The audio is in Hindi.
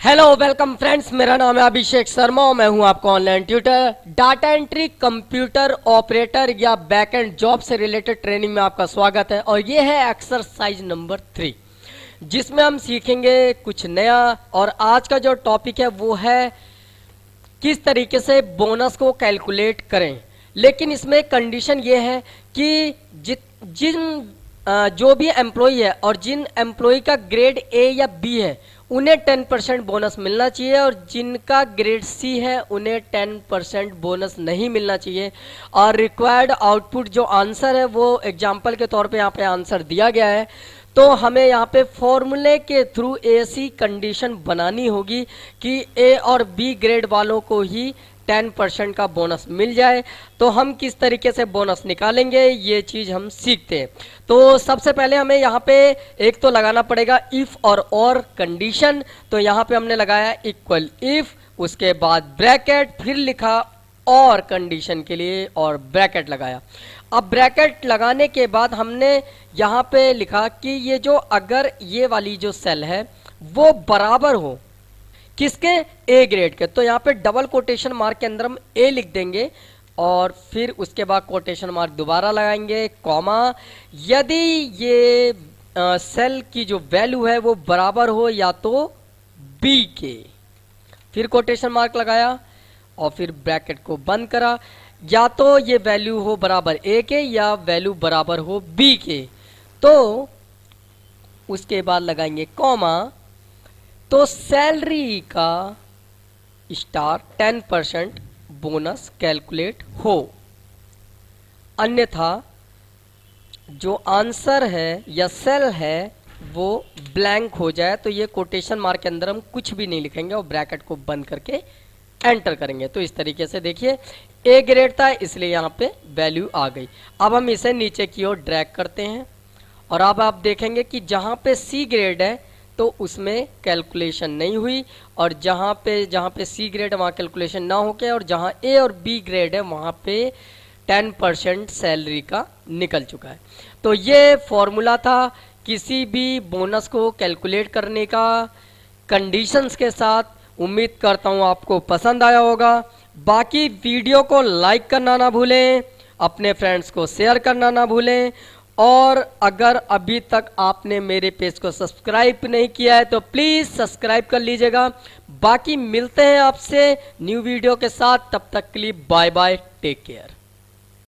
हेलो वेलकम फ्रेंड्स, मेरा नाम है अभिषेक शर्मा और मैं हूं आपका online tutor. Data entry, computer operator या बैकएंड जॉब से रिलेटेड ट्रेनिंग में आपका स्वागत है। और ये है एक्सरसाइज नंबर 3 जिसमें हम सीखेंगे कुछ नया। और आज का जो टॉपिक है वो है किस तरीके से बोनस को कैलकुलेट करें। लेकिन इसमें कंडीशन ये है कि जो भी एम्प्लॉई है और जिन एम्प्लॉई का ग्रेड ए या बी है उन्हें 10% बोनस मिलना चाहिए, और जिनका ग्रेड सी है उन्हें 10% बोनस नहीं मिलना चाहिए। और रिक्वायर्ड आउटपुट जो आंसर है वो एग्जाम्पल के तौर पे यहाँ पे आंसर दिया गया है। तो हमें यहाँ पे फॉर्मूले के थ्रू ऐसी कंडीशन बनानी होगी कि ए और बी ग्रेड वालों को ही 10% का बोनस मिल जाए। तो हम किस तरीके से बोनस निकालेंगे ये चीज हम सीखते हैं। तो सबसे पहले हमें यहाँ पे एक तो लगाना पड़ेगा इफ और कंडीशन। तो यहाँ पे हमने लगाया इक्वल इफ, उसके बाद ब्रैकेट, फिर लिखा और कंडीशन के लिए और ब्रैकेट लगाया। अब ब्रैकेट लगाने के बाद हमने यहाँ पे लिखा कि ये जो अगर ये वाली जो सेल है वो बराबर हो किसके, ए ग्रेड के, तो यहाँ पे डबल कोटेशन मार्क के अंदर हम ए लिख देंगे और फिर उसके बाद कोटेशन मार्क दोबारा लगाएंगे, कॉमा। यदि ये सेल की जो वैल्यू है वो बराबर हो या तो बी के, फिर कोटेशन मार्क लगाया और फिर ब्रैकेट को बंद करा। या तो ये वैल्यू हो बराबर ए के या वैल्यू बराबर हो बी के, तो उसके बाद लगाएंगे कॉमा। तो सैलरी का स्टार 10% बोनस कैलकुलेट हो, अन्यथा जो आंसर है या सेल है वो ब्लैंक हो जाए। तो ये कोटेशन मार्क के अंदर हम कुछ भी नहीं लिखेंगे और ब्रैकेट को बंद करके एंटर करेंगे। तो इस तरीके से देखिए ए ग्रेड था इसलिए यहाँ पे वैल्यू आ गई। अब हम इसे नीचे की ओर ड्रैग करते हैं और अब आप देखेंगे कि जहाँ पे सी ग्रेड है तो उसमें कैलकुलेशन नहीं हुई, और जहाँ पे सी ग्रेड है वहाँ कैलकुलेशन ना होके, और जहाँ ए और बी ग्रेड है वहाँ पे 10% सैलरी का निकल चुका है। तो ये फॉर्मूला था किसी भी बोनस को कैलकुलेट करने का कंडीशंस के साथ। उम्मीद करता हूँ आपको पसंद आया होगा। बाकी वीडियो को लाइक करना ना भूलें, अपने फ्रेंड्स को शेयर करना ना भूलें, और अगर अभी तक आपने मेरे पेज को सब्सक्राइब नहीं किया है तो प्लीज सब्सक्राइब कर लीजिएगा। बाकी मिलते हैं आपसे न्यू वीडियो के साथ, तब तक के लिए बाय बाय, टेक केयर।